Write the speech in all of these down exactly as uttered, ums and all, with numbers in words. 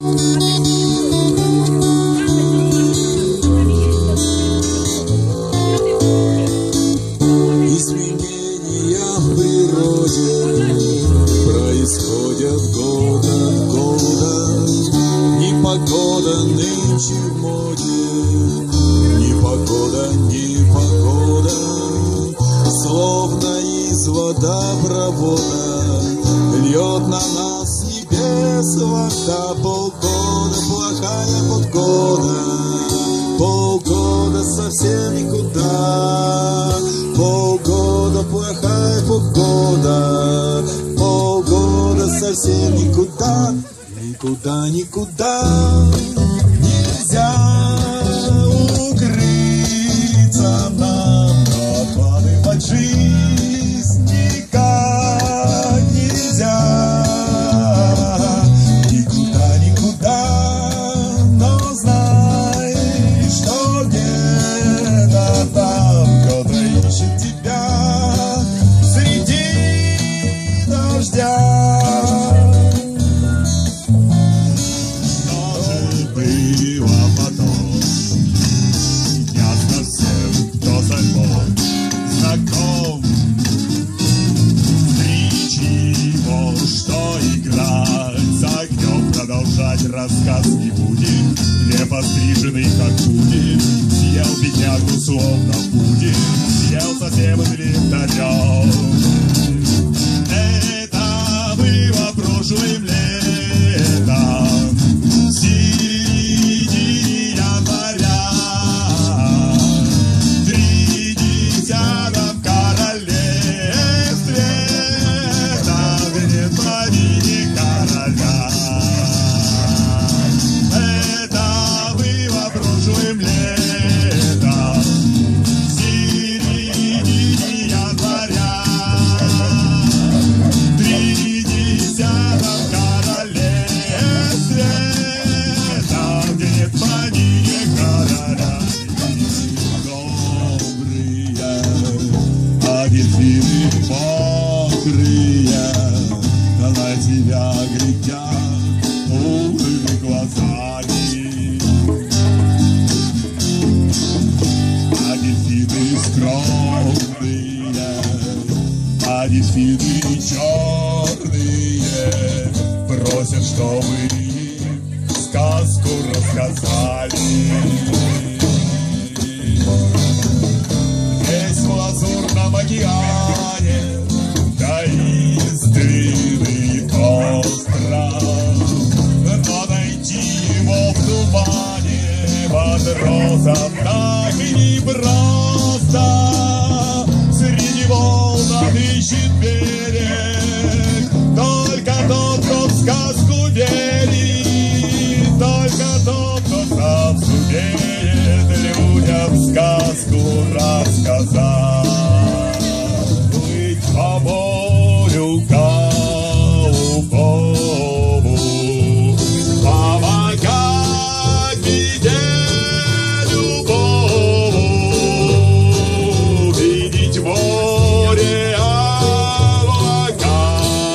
Изменения в природе происходят год от года. Непогода нынче в моде, непогода, непогода, словно из водопровода льет на нас с небес вода. Полгода плохая погода, полгода совсем никуда. Полгода плохая погода, полгода совсем никуда. Никуда, никуда нельзя укрыться нам, но откладывать жизнь никак нельзя. Никуда, никуда, но знай, что где-то там кто-то ищет тебя среди дождя. Рассказ не будем, не постриженный как будет. Съел беднягу словно будет, съел совсем инвентарем. Это было прошлым летом, в середине января. Три десятка в королевстве, там нет половины короля. А дельфины черные просят, чтобы им сказку рассказали. Здесь в лазурном океане таинственный остров, но найти его в тумане матросам так и не просто. Среди волн ищет берег только тот, кто в сказку верит, только тот, кто сам сумеет людям сказку рассказать. Быть по морю голубому, помогать беде любому, видеть море облака.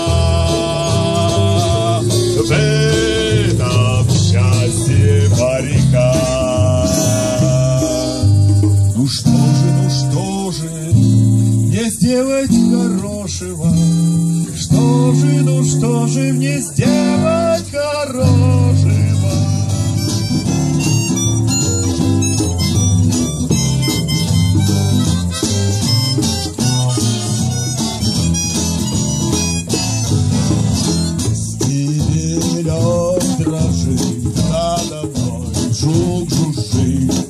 В этом счастье моряка. Ну что же, ну что же мне сделать хорошего? Что же, ну что же мне сделать хорошего? Стебелек дрожит надо мной, жук жужжит,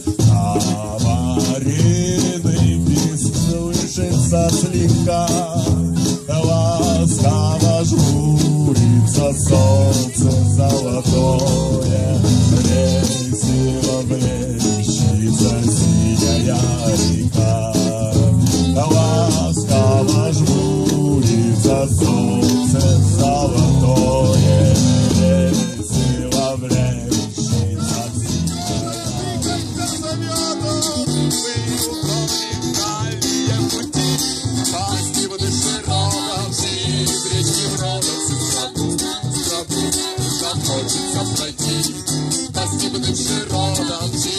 комариный писк слышится слегка. Ласково жмурится солнце золотое, весело блещется синяя река. Ласково жмурится солнце золотое, весело блещется синяя река. боится пройти по степным широтам.